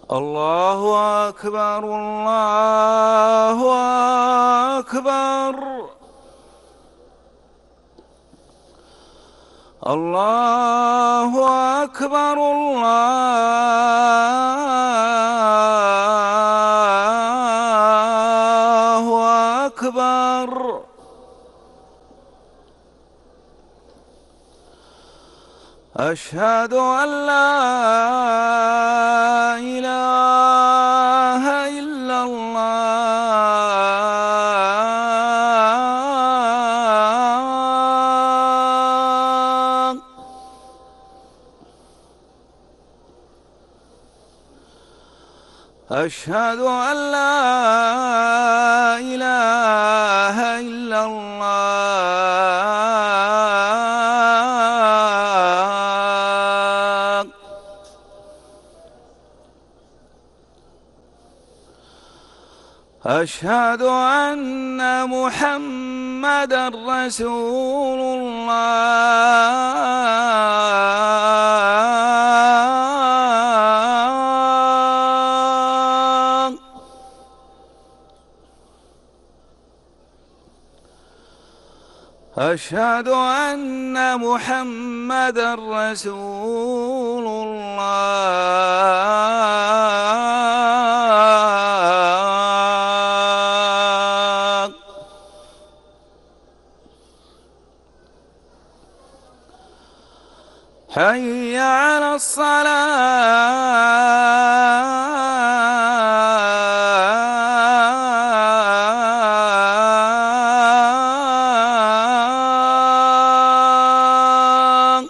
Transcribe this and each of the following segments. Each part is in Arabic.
الله أكبر الله أكبر الله أكبر الله أكبر. أشهد أن لا إله إلا الله. أشهد أن لا إله إلا الله. أشهد أن محمدًا رسول الله. أشهد أن محمدًا رسول الله. حي على الصلاة.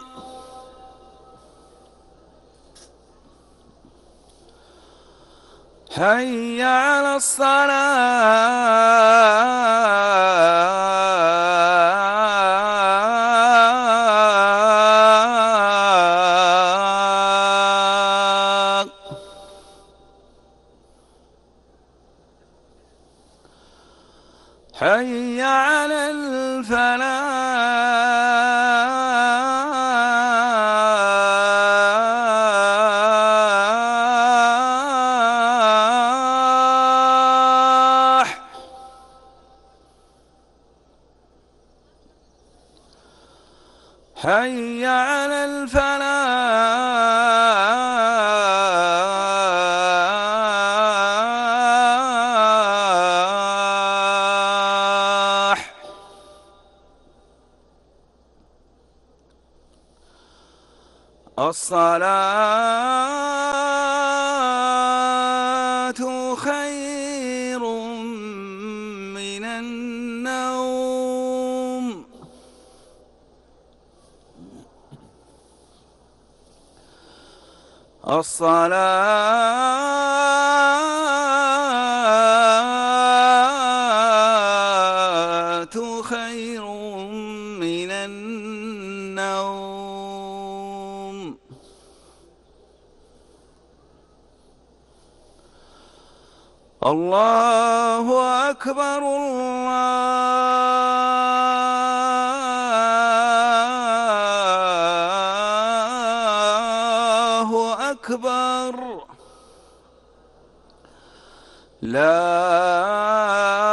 حي على الصلاة. حي على الفلاح. حي على الفلاح. الصلاة خير من النوم. الصلاة خير من النوم. الله أكبر الله أكبر. لا